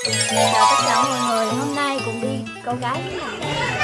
Chào tất cả mọi người, hôm nay cùng đi câu gái với mình.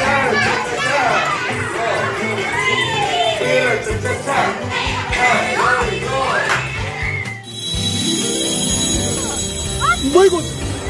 뭐 이거?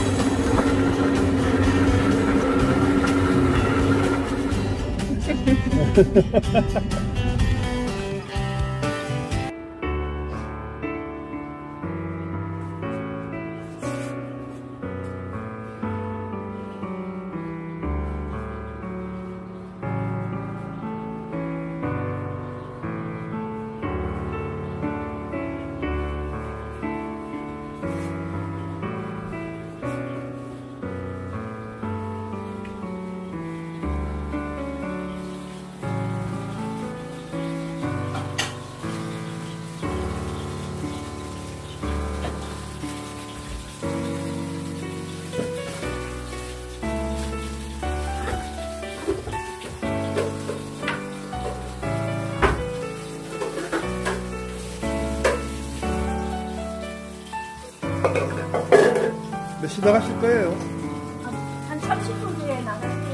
몇 시 나가실 거예요? 한 30분 뒤에 나갈게요.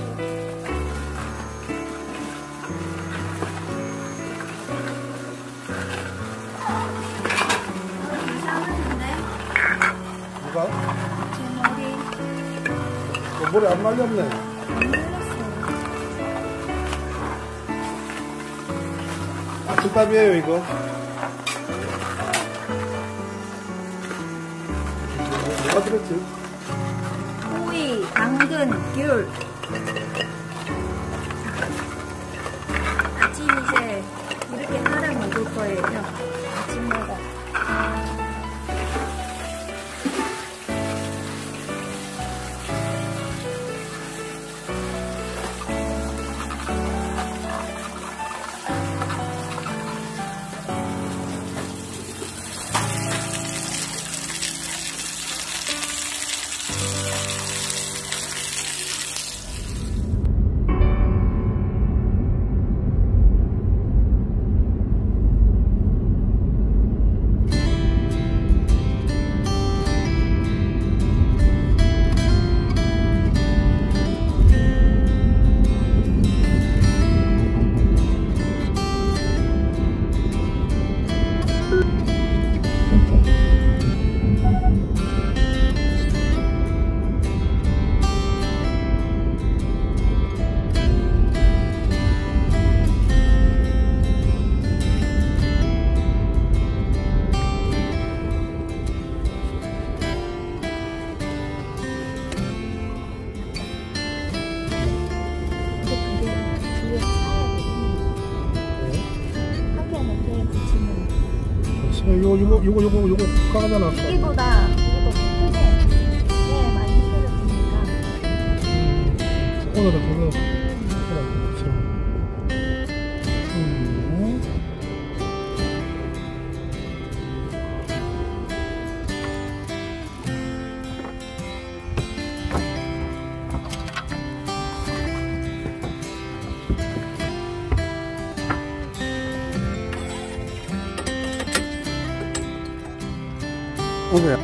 이상한데? 누가? 제 머리 머리 안 말렸네. 안 눌렀어요. 아침밥이에요 이거. 뭐가 들었지? 오이, 당근, 귤. 아침 이제 이렇게 말아 먹을 거예요. 아침마다. 요거 까가잖아. 이거보다 이게 더 크게 많이 썰었으니까. 오늘은 그거. 오늘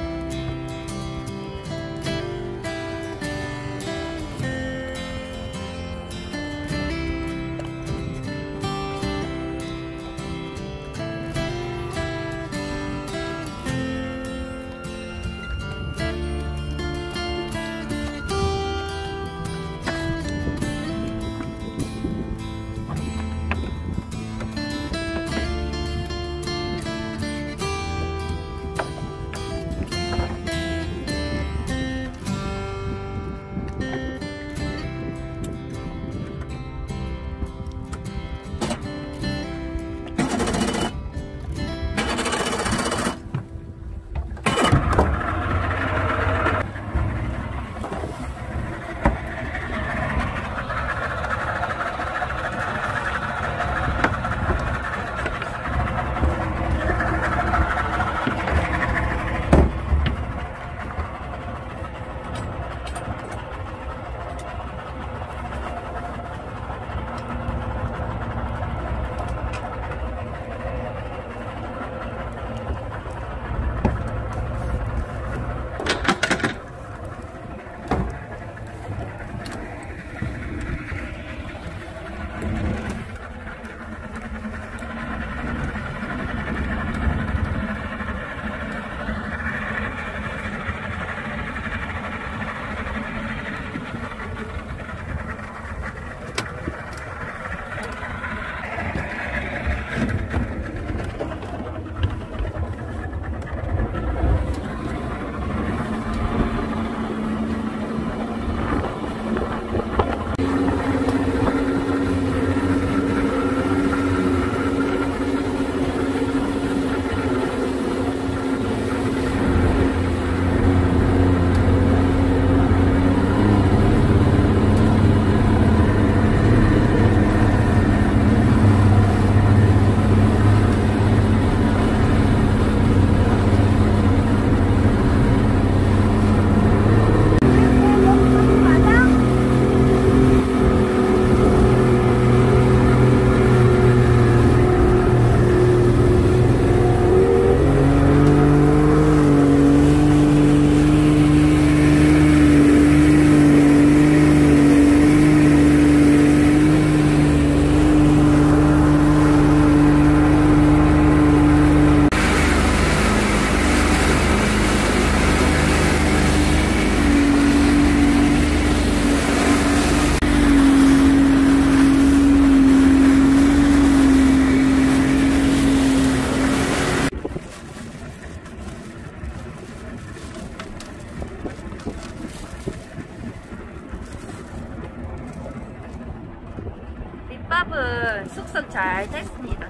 홍합은 숙성 잘 됐습니다.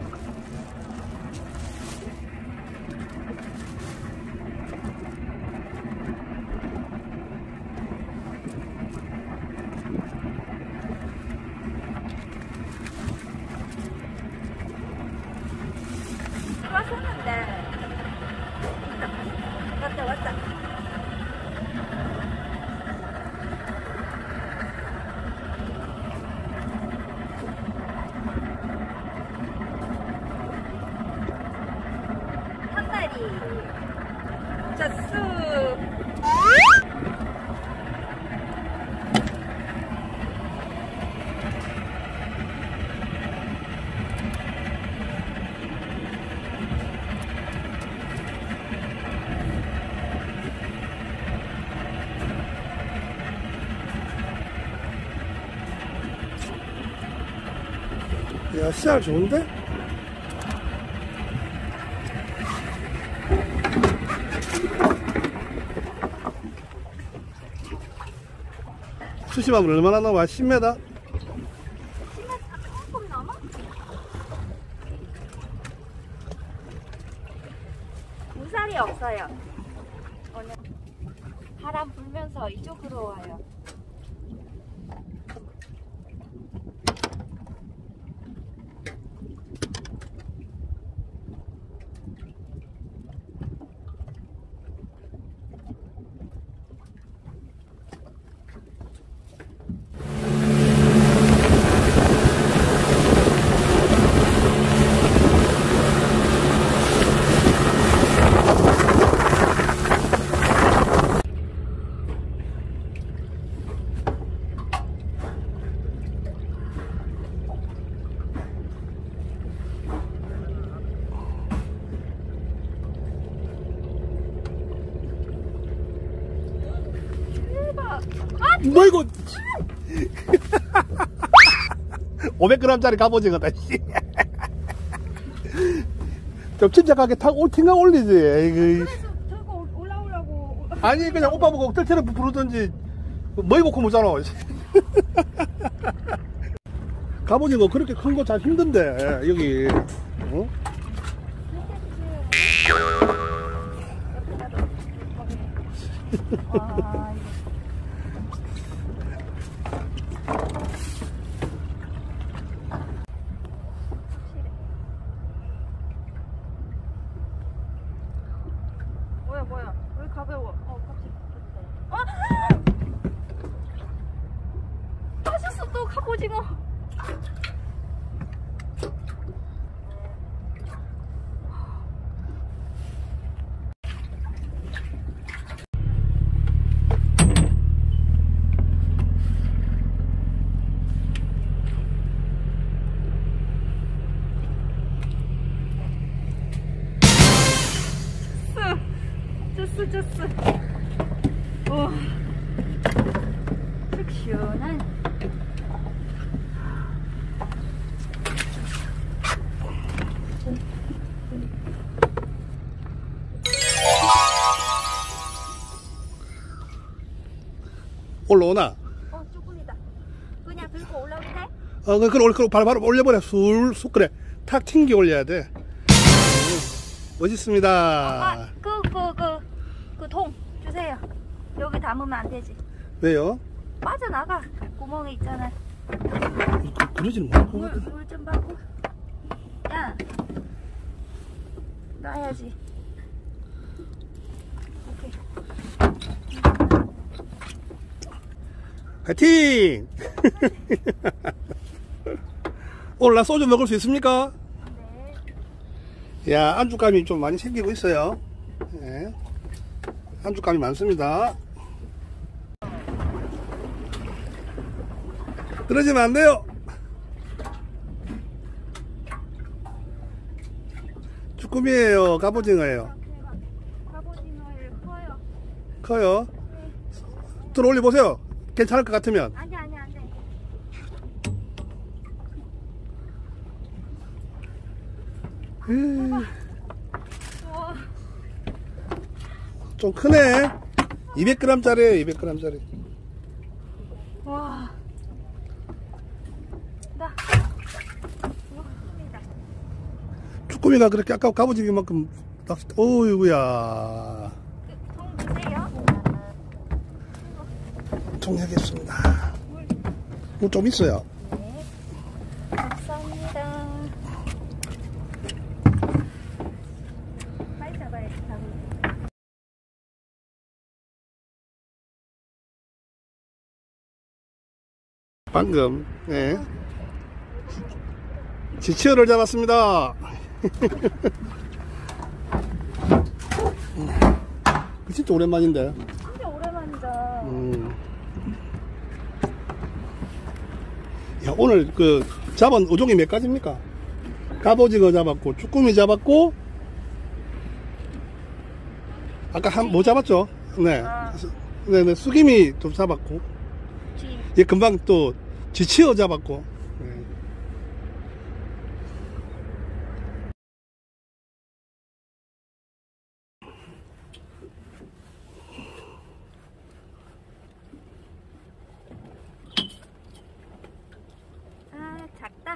왔었는데 왔다. 한 마리 졌수. 야, 씨알 좋은데? 수심하면 얼마나 나와? 10m? 조금 넘어? 물살이 없어요. 오늘 바람 불면서 이쪽으로 와요. 뭐 이거 500g짜리 갑오징어다. 좀 침착하게 타고 올텐가 올리지. 그래서 들고 올라오려고. 아니 그냥 오빠 보고 뜰채로 부르든지 뭐이 놓고 무잖아. 갑오징어 그렇게 큰 거 잘 힘든데 여기 어? 아, 뭐야 왜 가벼워. 갑자기 빠졌어. 또 갑오징어. 졌어. 오, 속 시원한. 올라오나? 조금이다. 그냥 들고 올라오게 돼? 그걸 바로 올려버려. 쑥 그래. 탁 튕겨 올려야 돼. 멋있습니다. 그 통 주세요. 여기 담으면 안 되지. 왜요? 빠져나가. 구멍에 있잖아. 그러지는 못할 것 같아. 물 좀 받고. 야, 놔야지. 오케이. 파이팅! 오늘 나 소주 먹을 수 있습니까? 네. 야, 안주감이 좀 많이 생기고 있어요. 네. 안주감이 많습니다. 떨어지면 안 돼요. 쭈꾸미예요, 갑오징어예요? 갑오징어를 커요. 커요. 들어 올려보세요. 괜찮을 것 같으면. 아니 안 돼. 우와. 좀 크네. 200g짜리에요, 200g짜리. 와. 나. 쭈꾸미가 그렇게 아까 갑오징이만큼 낚시, 어이구야. 통 주세요. 정리하겠습니다. 뭐 좀 있어요. 네. 감사합니다. 빨리 잡아야지, 잡을. 방금, 네. 지치어를 잡았습니다. 진짜 오랜만인데. 진짜 오랜만이다. 야, 오늘 그 잡은 어종이 몇 가지입니까? 갑오징어 잡았고, 쭈꾸미 잡았고, 아까 뭐 잡았죠? 네. 네네, 수기미 좀 잡았고, 예, 금방 또 지치어 잡았고. 네. 아, 작다.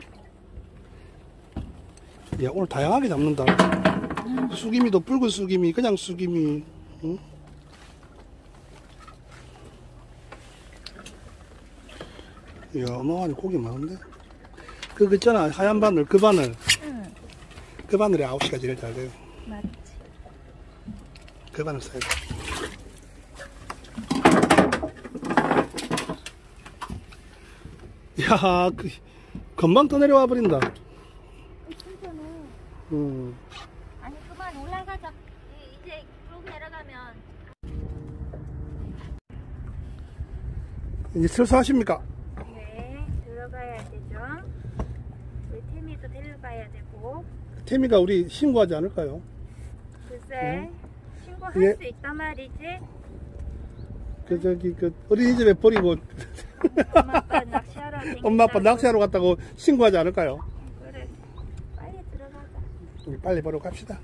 야, 오늘 다양하게 잡는다. 수기미도 붉은 수기미, 그냥 수기미. 응? 이야, 어마어마하게 고기 많은데? 그거 있잖아, 하얀 바늘, 그 바늘. 응, 그 바늘이 9시가 제일 잘 돼요. 맞지. 그 바늘 써야 돼. 야, 금방 또 내려와 버린다. 진짜네. 아니, 그만 올라가자. 이제 쭉 내려가면. 이제 슬슬 하십니까? 네, 들어가야 되죠. 우리 태미도 데려가야 되고. 태미가 우리 신고하지 않을까요? 글쎄, 신고할 예. 수 있단 말이지. 그 어린이집에 버리고 엄마 아빠 낚시하러 댕긴다고. 엄마 아빠 낚시하러 갔다고 신고하지 않을까요? 그래, 빨리 들어가자. 우리 빨리 보러 갑시다.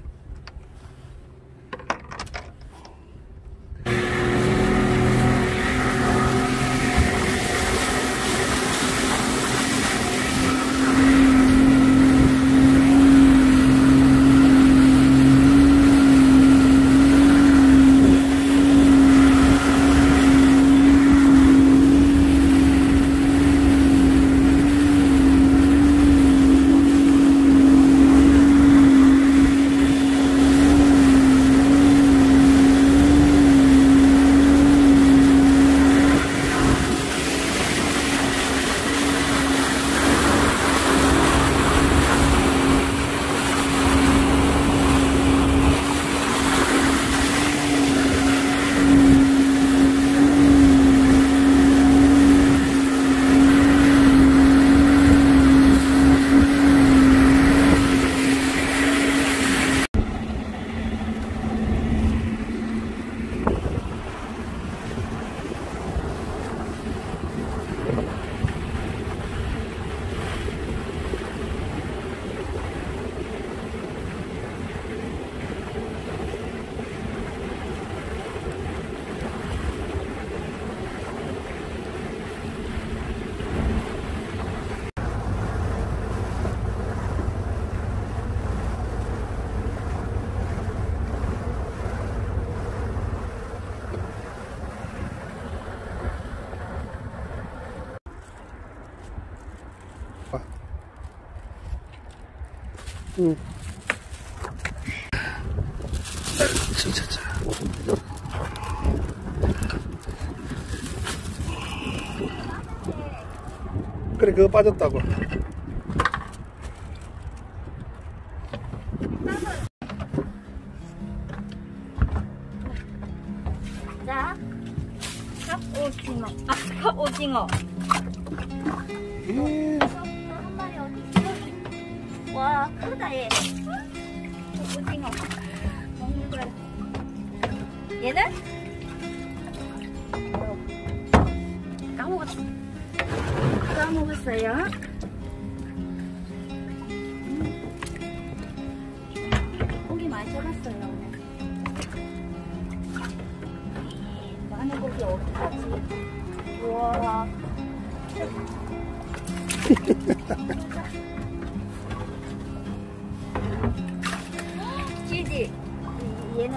응. 차차차. 그래, 그거 빠졌다고. 자, 갑오징어. 아, 갑오징어. 한 마리 어디 있어? 와, 크다 얘. 오징어. 먹는 거야. 얘는? 까먹었어. 까먹었어요. 고기 많이 잡았어요 오늘. 많은 고기 어떡하지? 우와.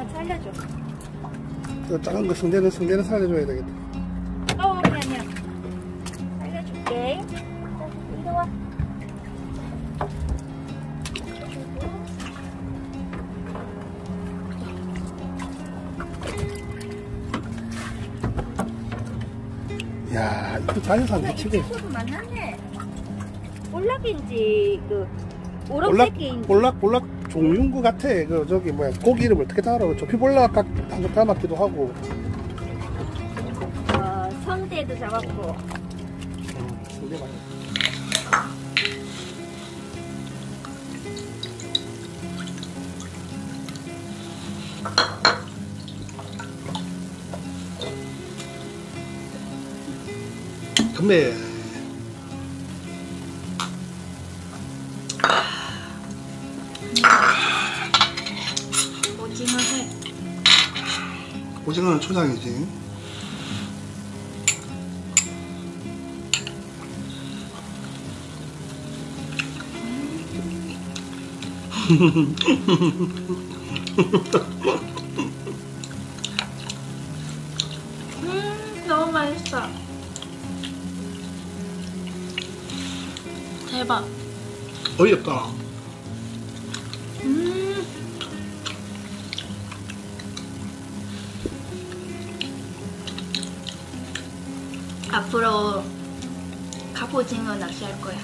살려줘. 저 작은 거 성대는 살려줘야 되겠다. 아니야. 살려줄게. 자, 이리 와. 야, 이거 자연산 이 미치게. 친구도 만났네. 볼락인지 그 오락새끼인지. 볼락 종류인 것 같아. 그 저기 뭐야 고기 이름 어떻게 알아? 조피볼락 닮았기도 하고. 성대도 잡았고. 성대 많이. 근데 오징어회. 오징어는 초장이지. 너무 맛있어. 대박. 어이없다. 앞으로 갑오징어 낚시할 거야.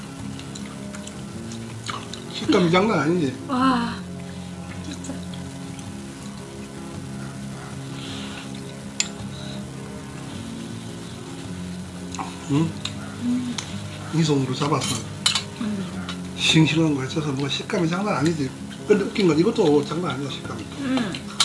식감이 장난 아니지. 와, 진짜. 응? 이 손으로 잡았어. 싱싱한 거 있어서 뭔가 식감이 장난 아니지. 근데 웃긴 건 이것도 장난 아니야, 식감이.